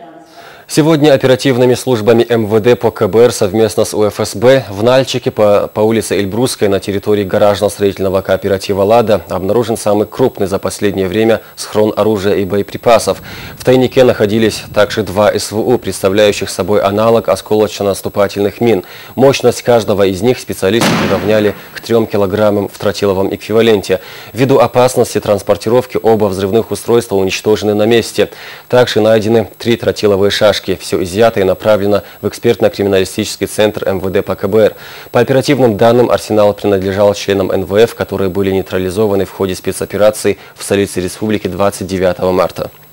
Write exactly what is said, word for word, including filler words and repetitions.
Сегодня оперативными службами эм вэ дэ по ка бэ эр совместно с у эф эс бэ в Нальчике по, по улице Эльбрусской на территории гаражно-строительного кооператива «Лада» обнаружен самый крупный за последнее время схрон оружия и боеприпасов. В тайнике находились также два эс вэ у, представляющих собой аналог осколочно-наступательных мин. Мощность каждого из них специалисты приравняли к трем килограммам в тротиловом эквиваленте. Ввиду опасности транспортировки оба взрывных устройства уничтожены на месте. Также найдены три тротиловые шашки. Все изъято и направлено в экспертно-криминалистический центр эм вэ дэ по ка бэ эр. По оперативным данным, арсенал принадлежал членам эн вэ эф, которые были нейтрализованы в ходе спецоперации в столице республики двадцать девятого марта.